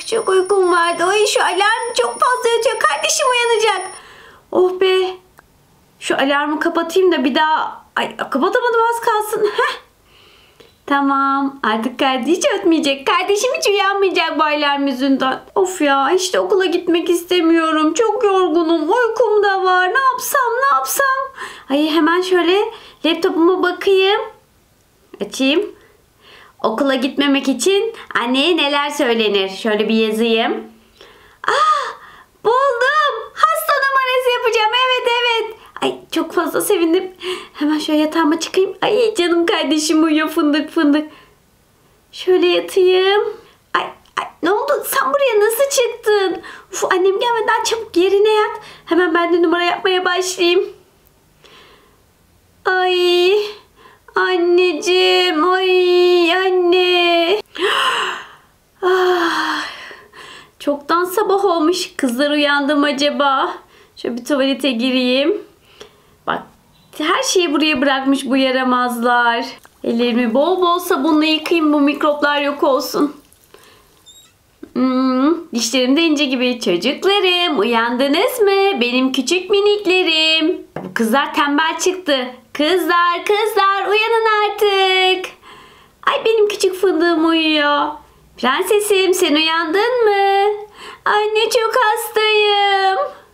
Çok uykum vardı. Ay şu alarm çok fazla ötüyor. Kardeşim uyanacak. Oh be. Şu alarmı kapatayım da bir daha... Ay kapatamadım, az kalsın. Heh. Tamam. Artık kardeş hiç ötmeyecek. Kardeşim hiç uyanmayacak bu alarm yüzünden. Of ya, işte okula gitmek istemiyorum. Çok yorgunum. Uykum da var. Ne yapsam? Ay hemen şöyle laptopuma bakayım. Açayım. Okula gitmemek için anneye neler söylenir? Şöyle bir yazayım. Buldum. Hasta numarası yapacağım. Evet. Ay çok fazla sevindim. Hemen şöyle yatağıma çıkayım. Ay canım kardeşim uyuyor, fındık. Şöyle yatayım. Ay ne oldu? Sen buraya nasıl çıktın? Uf, annem gelmeden çabuk yerine yat. Hemen ben de numara yapmaya başlayayım. Ay anneciğim. Ay anne. Çoktan sabah olmuş. Kızlar uyandı mı acaba? Şöyle bir tuvalete gireyim. Bak her şeyi buraya bırakmış bu yaramazlar. Ellerimi bol bol sabunla yıkayayım, bu mikroplar yok olsun. Dişlerim de ince gibi. Çocuklarım uyandınız mı? Benim küçük miniklerim. Bu kızlar tembel çıktı. Kızlar uyanın artık. Ay benim küçük fındığım uyuyor. Prensesim sen uyandın mı? Anne çok hastayım.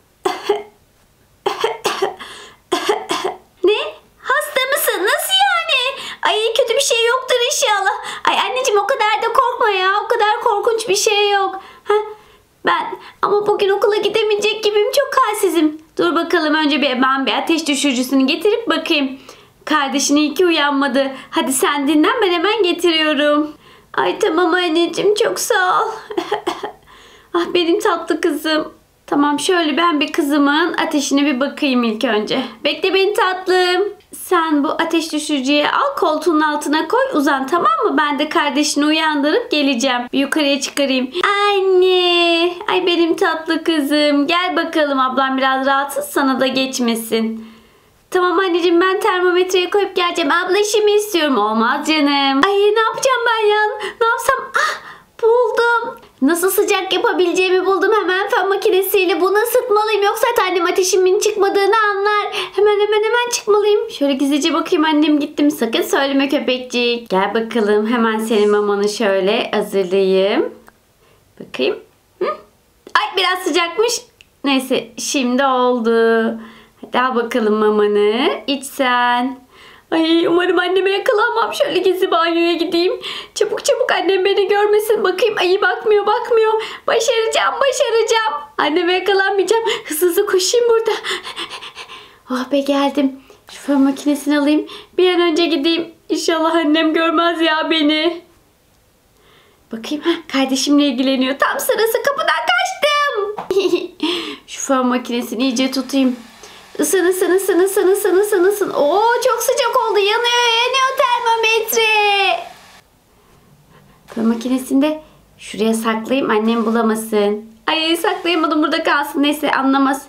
Ne? Hasta mısın? Nasıl yani? Ay kötü bir şey yoktur inşallah. Ay anneciğim o kadar da korkma ya. O kadar korkunç bir şey yok. Ama bugün okula gidemeyecek gibiyim. Çok halsizim. Dur bakalım, önce ben bir ateş düşürücüsünü getirip bakayım. Kardeşin iyi ki uyanmadı. Hadi sen dinlen, ben hemen getiriyorum. Ay tamam anneciğim, çok sağ ol. Ah benim tatlı kızım. Tamam şöyle ben bir kızımın ateşine bir bakayım ilk önce. Bekle beni tatlım. Sen bu ateş düşürücüyü al, koltuğun altına koy, uzan, tamam mı? Ben de kardeşini uyandırıp geleceğim. Bir yukarıya çıkarayım. Anne. Ay benim tatlı kızım. Gel bakalım, ablam biraz rahatsız, sana da geçmesin. Tamam anneciğim, ben termometreye koyup geleceğim. Abla işimi istiyorum. Olmaz canım. Ay ne yapacağım ben ya? Ne yapsam? Buldum. Nasıl sıcak yapabileceğimi buldum. Hemen fön makinesiyle bunu ısıtmalıyım. Yoksa annem ateşimin çıkmadığını anlar. Hemen çıkmalıyım. Şöyle gizlice bakayım, annem gittim. Sakın söyleme köpekcik. Gel bakalım, hemen senin mamanı şöyle hazırlayayım. Bakayım. Ay biraz sıcakmış. Neyse şimdi oldu. Hadi al bakalım mamanı. İç sen. Ay umarım anneme yakalanmam. Şöyle gizli banyoya gideyim. Çabuk annem beni görmesin. Bakayım. Ay bakmıyor. Başaracağım. Anneme yakalanmayacağım. Hızlı koşayım burada. Oh be geldim. Şu fön makinesini alayım. Bir an önce gideyim. İnşallah annem görmez ya beni. Bakayım. Kardeşimle ilgileniyor. Tam sırası, kapıdan kaçtım. Şu fön makinesini iyice tutayım. Isın. Oo çok sıcak oldu. Yanıyor termometre. Fön makinesinde şuraya saklayayım, annem bulamasın. Ay saklayamadım, burada kalsın. Neyse anlamaz.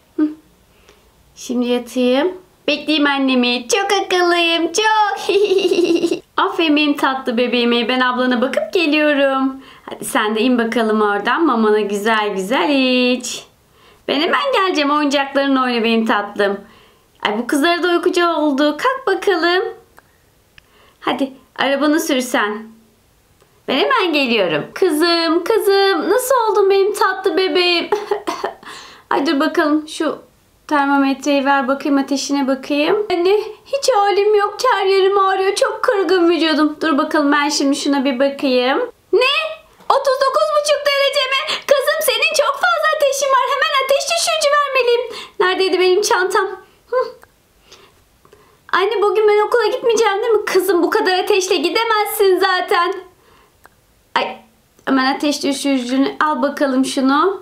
Şimdi yatayım. Bekleyeyim annemi. Çok akıllıyım. Çok. Aferin benim tatlı bebeğime. Ben ablana bakıp geliyorum. Hadi sen de in bakalım oradan. Mamana güzel iç. Ben hemen geleceğim, oyuncaklarınla oyna benim tatlım. Ay bu kızlara da uykucu oldu. Kalk bakalım. Hadi arabanı sürsen. Ben hemen geliyorum. Kızım nasıl oldun benim tatlı bebeğim? Ay dur bakalım, şu termometreyi ver bakayım, ateşine bakayım. Anne hiç halim yok, her yerim ağrıyor, çok kırgın vücudum. Dur bakalım, ben şimdi şuna bir bakayım. Ne? 39,5 derece mi? Kızım senin çok fazla ateşin var. Hemen ateş düşürücü vermeliyim. Neredeydi benim çantam? Anne bugün ben okula gitmeyeceğim değil mi? Kızım bu kadar ateşle gidemezsin zaten. Ay hemen ateş düşürücünü al bakalım şunu.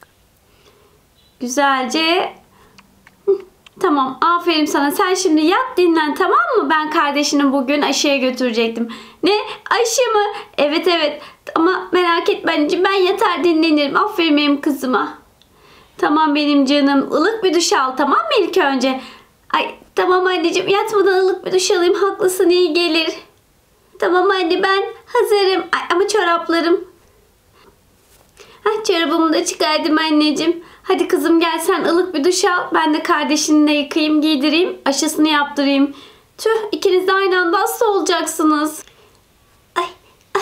Güzelce. Tamam aferin sana. Sen şimdi yat dinlen, tamam mı? Ben kardeşini bugün aşıya götürecektim. Ne? Aşı mı? Evet. Ama merak etme anneciğim, ben yatar dinlenirim. Aferin benim kızıma. Tamam benim canım. Ilık bir duş al, tamam mı ilk önce? Ay tamam anneciğim, yatmadan ılık bir duş alayım. Haklısın, iyi gelir. Tamam anne, ben hazırım. Ay, ama çoraplarım. Hah, çorabımı da çıkardım anneciğim. Hadi kızım gel sen ılık bir duş al. Ben de kardeşini de yıkayayım, giydireyim, aşısını yaptırayım. Tüh, ikiniz de aynı anda hasta olacaksınız. Ay, ay.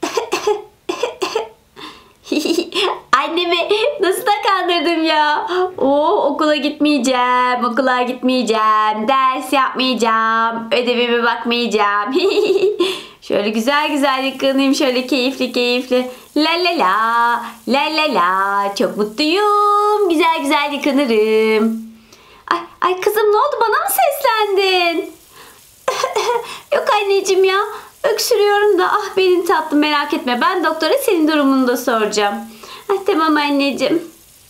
Annemi nasıl da kandırdım ya. Okula gitmeyeceğim, okula gitmeyeceğim, ders yapmayacağım, ödevime bakmayacağım. Şöyle güzel güzel yıkanayım, şöyle keyifli keyifli. La la la, la la la, çok mutluyum, güzel güzel yıkanırım. Ay kızım, ne oldu, bana mı seslendin? Yok anneciğim ya, öksürüyorum da. Ah benim tatlım, merak etme, ben doktora senin durumunu da soracağım. Tamam anneciğim.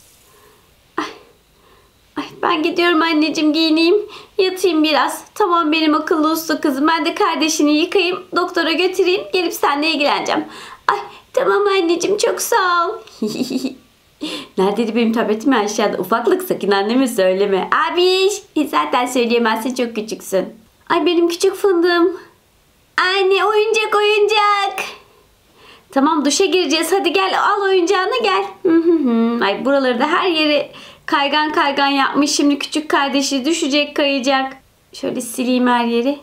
Ben gidiyorum anneciğim, giyineyim, yatayım biraz. Tamam benim akıllı uslu kızım, ben de kardeşini yıkayayım, doktora götüreyim, gelip seninle ilgileneceğim. Tamam anneciğim, çok sağ ol. Neredeydi benim tabletim? Aşağıda. Ufaklık, sakın anneme söyleme. Abiş, zaten söyleyemezsin, çok küçüksün. Benim küçük fındığım. Anne, oyuncak oyuncak. Tamam, duşa gireceğiz, hadi gel al oyuncağını, gel. Buraları da her yeri kaygan kaygan yapmış. Şimdi küçük kardeşi düşecek, kayacak. Şöyle sileyim her yeri.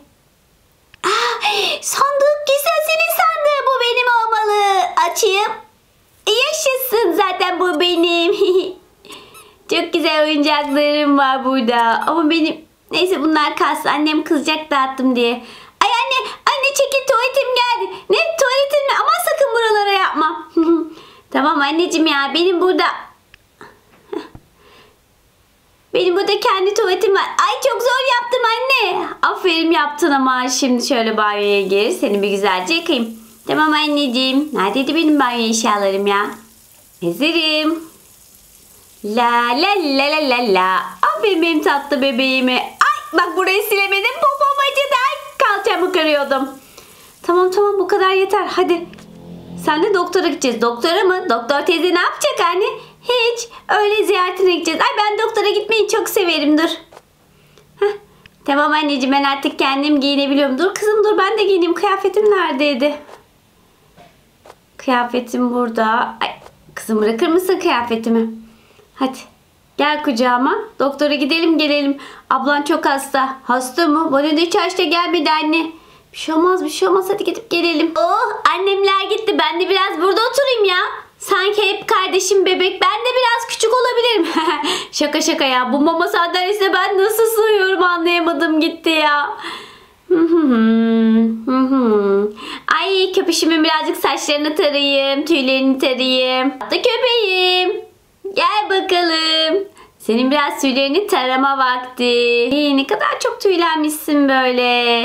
Sandık, güzel, senin sandığı, bu benim olmalı. Açayım. Yaşasın, zaten bu benim. Çok güzel oyuncaklarım var burada. Ama benim, neyse bunlar kalsın, annem kızacak dağıttım diye. Anne çekil, tuvaletim geldi. Ne tuvaletin mi? Aman sakın buralara yapma. Tamam anneciğim ya, benim burada kendi tuvaletim var. Çok zor yaptım anne. Aferin, yaptın ama şimdi şöyle banyoya gir. Seni bir güzelce yıkayayım. Tamam anneciğim. Neredeydi benim banyo eşyalarım ya? Hazırım. La la la la la la. Aferin benim tatlı bebeğime. Bak burayı silemedim. Popom acıdı. Kalçamı kırıyordum. Tamam bu kadar yeter. Hadi. Senle doktora gideceğiz. Doktora mı? Doktor teyze ne yapacak anne? Hiç. Öyle ziyaretine gideceğiz. Ben doktora gitmeyi çok severim. Dur. Tamam anneciğim, ben artık kendim giyinebiliyorum. Dur kızım, dur ben de giyineyim. Kıyafetim neredeydi? Kıyafetim burada. Kızım, bırakır mısın kıyafetimi? Hadi. Gel kucağıma. Doktora gidelim gelelim. Ablan çok hasta. Hasta mı? Bana da hiç hasta gelmedi anne. Bir şey olmaz. Hadi gidip gelelim. Annemler gitti. Ben de biraz burada oturayım ya. Sanki hep kardeşim bebek. Ben de biraz küçük olabilirim. Şaka ya. Bu mama sandalyesine ben nasıl sığıyorum anlayamadım gitti ya. Köpüşümün birazcık saçlarını tarayayım. Tüylerini tarayayım. Hatta köpeğim. Gel bakalım. Senin biraz tüylerini tarama vakti. Ne kadar çok tüylenmişsin böyle.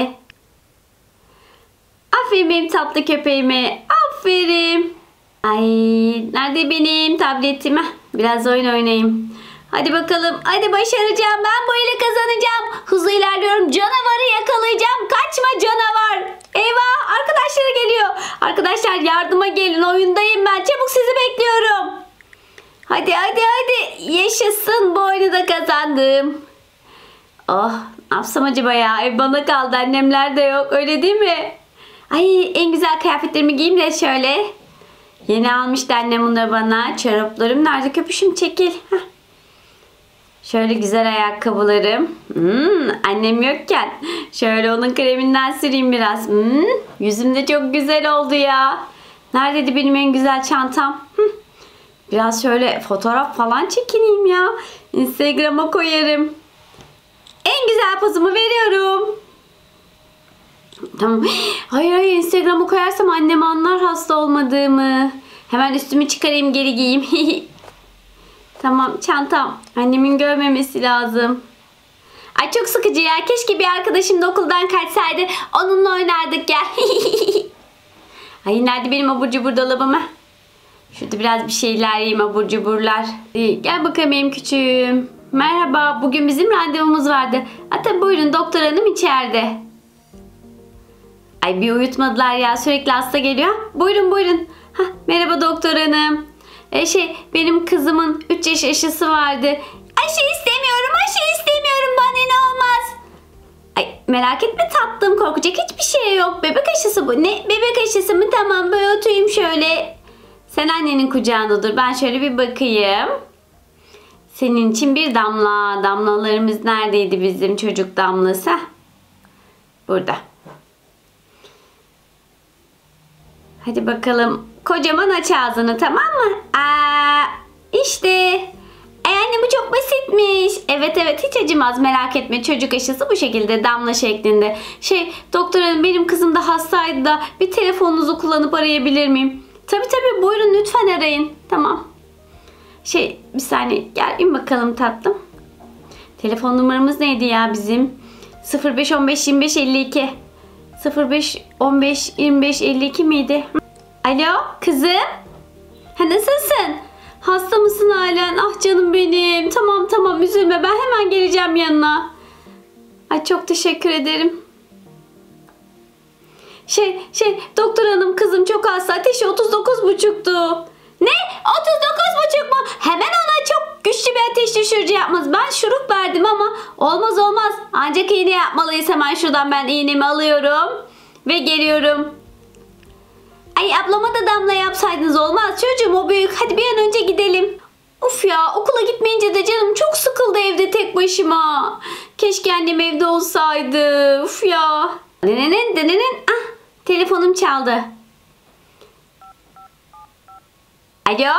Aferin benim tatlı köpeğime. Aferin. Nerede benim tabletim? Biraz oyun oynayayım. Hadi bakalım. Hadi başaracağım. Ben bu ile kazanacağım. Hızlı ilerliyorum. Canavarı yakalayacağım. Kaçma canavar. Eyvah, arkadaşları geliyor. Arkadaşlar yardıma gelin. Oyundayım ben. Çabuk sizi bekliyorum. Hadi. Yaşasın, bu oyunu da kazandım. Ne yapsam acaba ya? Ev bana kaldı. Annemler de yok. Öyle değil mi? En güzel kıyafetlerimi giyeyim de şöyle. Yeni almıştı annem bunları bana. Çoraplarım nerede köpüşüm? Çekil. Şöyle güzel ayakkabılarım. Annem yokken şöyle onun kreminden süreyim biraz. Yüzüm de çok güzel oldu ya. Neredeydi benim en güzel çantam? Biraz şöyle fotoğraf falan çekineyim ya. Instagram'a koyarım. En güzel pozumu veriyorum. Tamam. Hayır Instagram'a koyarsam annem anlar hasta olmadığımı. Hemen üstümü çıkarayım, geri giyeyim. Tamam, çantam. Annemin görmemesi lazım. Çok sıkıcı ya. Keşke bir arkadaşım da okuldan kaçsaydı. Onunla oynardık ya. Nerede benim abur cubur dolabım? Şurada biraz bir şeyler yiyeyim, abur cuburlar. Gel bakalım benim küçüğüm. Merhaba. Bugün bizim randevumuz vardı. Tabii buyurun, doktor hanım içeride. Bir uyutmadılar ya. Sürekli hasta geliyor. Buyurun. Merhaba doktor hanım. Benim kızımın 3 yaş aşısı vardı. Aşı istemiyorum. Bana ne olmaz. Merak etme tatlım. Korkacak hiçbir şey yok. Bebek aşısı bu. Ne? Bebek aşısı mı? Tamam, böyle oturayım şöyle. Sen annenin kucağında dur. Ben şöyle bir bakayım. Senin için bir damla. Damlalarımız neredeydi bizim çocuk damlası? Burada. Hadi bakalım. Kocaman aç ağzını, tamam mı? İşte. Anne bu çok basitmiş. Evet hiç acımaz, merak etme. Çocuk aşısı bu şekilde damla şeklinde. Doktor hanım, benim kızım da hastaydı da bir telefonunuzu kullanıp arayabilir miyim? Tabii buyurun, lütfen arayın. Tamam. Bir saniye, gel in bakalım tatlım. Telefon numaramız neydi ya bizim? 05 15 25 52. 05 15 25 52 miydi? Alo kızım. Nasılsın? Hasta mısın halen? Ah canım benim. Tamam üzülme, ben hemen geleceğim yanına. Ay çok teşekkür ederim. Doktor hanım, kızım çok hasta. Ateşi 39,5'tu. Ne? 39,5 mu? Hemen ona çok güçlü bir ateş düşürücü yapmaz. Ben şurup verdim ama olmaz. Ancak iğne yapmalıyız. Hemen şuradan ben iğnemi alıyorum. Ve geliyorum. Ay ablama da damla yapsaydınız olmaz. Çocuğum o büyük. Hadi bir an önce gidelim. Of ya, okula gitmeyince de canım çok sıkıldı evde tek başıma. Keşke annem evde olsaydı. Of ya. Telefonum çaldı. Alo?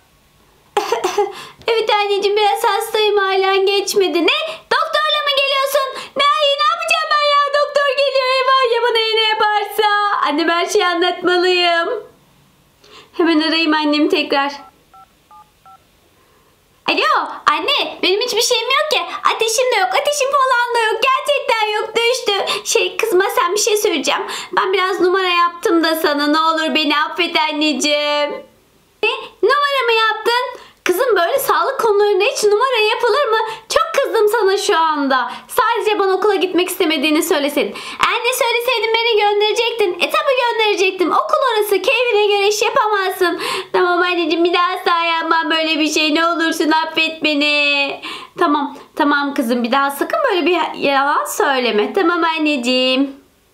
Evet anneciğim, biraz hastayım, halen geçmedi. Ne? Doktorla mı geliyorsun? Ne yapacağım ben ya? Doktor geliyor, eyvah ya bana iğne yaparsa. Annem her şeyi anlatmalıyım. Hemen arayayım annemi tekrar. Alo anne, benim hiçbir şeyim yok ki. Ateşim de yok, ateşim falan da yok. Gerçekten yok, düştü. Kızma, sen bir şey söyleyeceğim. Ben biraz numara yaptım da sana, ne olur beni affet anneciğim. Ne? Numara mı yaptın? Kızım, böyle sağlık konularında hiç numara yapılır mı? Çok kızdım sana şu anda. Sadece bana okula gitmek istemediğini söyleseydin. Anne, söyleseydin beni gönderecektin. Tabii gönderecektim. Okul orası, keyfine göre iş yapamazsın. Tamam anneciğim, bir daha asla yapmam böyle bir şey. Ne olursun affet beni. Tamam kızım, bir daha sakın böyle bir yalan söyleme. Tamam anneciğim.